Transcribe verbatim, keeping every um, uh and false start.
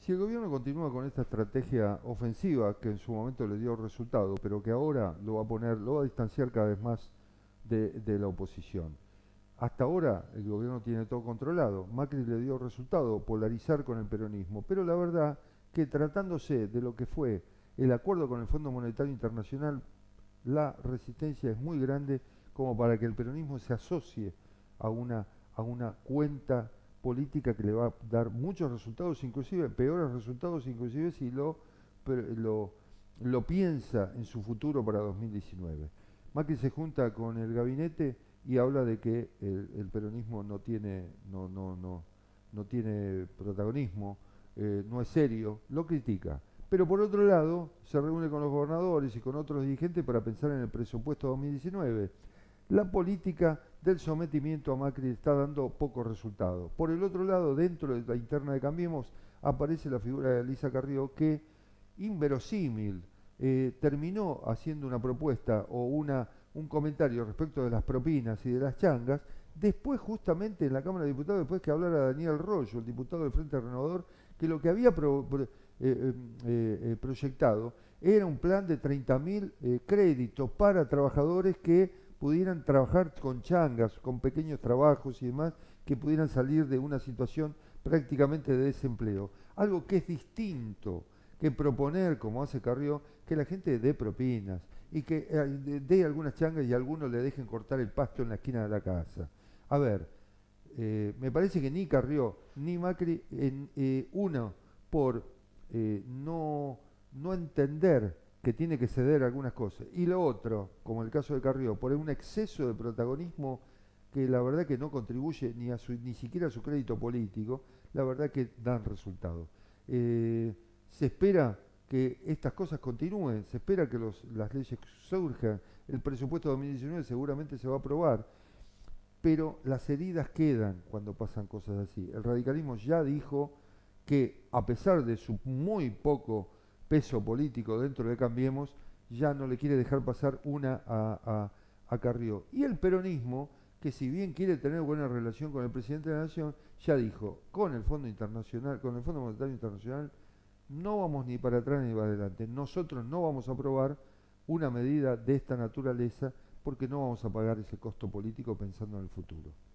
Si el gobierno continúa con esta estrategia ofensiva que en su momento le dio resultado, pero que ahora lo va a poner, lo va a distanciar cada vez más de, de la oposición. Hasta ahora el gobierno tiene todo controlado. Macri le dio resultado, polarizar con el peronismo, pero la verdad que tratándose de lo que fue el acuerdo con el Fondo Monetario Internacional, la resistencia es muy grande como para que el peronismo se asocie a una, a una cuenta política que le va a dar muchos resultados, inclusive peores resultados, inclusive si lo, lo, lo piensa en su futuro para dos mil diecinueve. Macri se junta con el gabinete y habla de que el, el peronismo no tiene, no, no, no, no tiene protagonismo, eh, no es serio, lo critica. Pero por otro lado, se reúne con los gobernadores y con otros dirigentes para pensar en el presupuesto dos mil diecinueve. La política del sometimiento a Macri está dando pocos resultados. Por el otro lado, dentro de la interna de Cambiemos, aparece la figura de Elisa Carrió que, inverosímil, eh, terminó haciendo una propuesta o una, un comentario respecto de las propinas y de las changas, después justamente en la Cámara de Diputados, después que hablara Daniel Rollo, el diputado del Frente Renovador, que lo que había pro, pro, eh, eh, eh, proyectado era un plan de treinta mil eh, créditos para trabajadores que pudieran trabajar con changas, con pequeños trabajos y demás, que pudieran salir de una situación prácticamente de desempleo. Algo que es distinto que proponer, como hace Carrió, que la gente dé propinas y que eh, dé algunas changas y a algunos le dejen cortar el pasto en la esquina de la casa. A ver, eh, me parece que ni Carrió ni Macri, en, eh, uno, por eh, no, no entender que tiene que ceder algunas cosas, y lo otro, como el caso de Carrió, por un exceso de protagonismo que la verdad que no contribuye ni, a su, ni siquiera a su crédito político, la verdad que dan resultados. Eh, se espera que estas cosas continúen, se espera que los, las leyes surjan, el presupuesto dos mil diecinueve seguramente se va a aprobar, pero las heridas quedan cuando pasan cosas así. El radicalismo ya dijo que a pesar de su muy poco peso político dentro de Cambiemos, ya no le quiere dejar pasar una a, a, a Carrió. Y el peronismo, que si bien quiere tener buena relación con el presidente de la Nación, ya dijo, con el Fondo Internacional, con el Fondo Monetario Internacional, no vamos ni para atrás ni para adelante. Nosotros no vamos a aprobar una medida de esta naturaleza porque no vamos a pagar ese costo político pensando en el futuro.